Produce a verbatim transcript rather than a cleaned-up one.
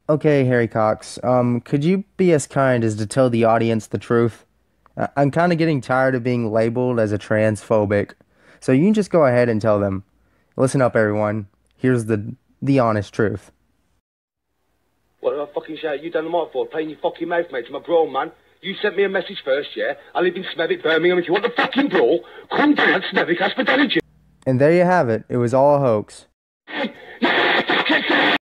Okay, Harry Cox, um, could you be as kind as to tell the audience the truth? I- I'm kind of getting tired of being labeled as a transphobic, so you can just go ahead and tell them. Listen up, everyone. Here's the the honest truth. What did I fucking shout you down the mic for? Playing your fucking mouth, mate. I'm a grown man. You sent me a message first, yeah? I live in Smethwick, Birmingham. If you want the fucking brawl, come down to Smethwick Hospitality. And there you have it. It was all a hoax.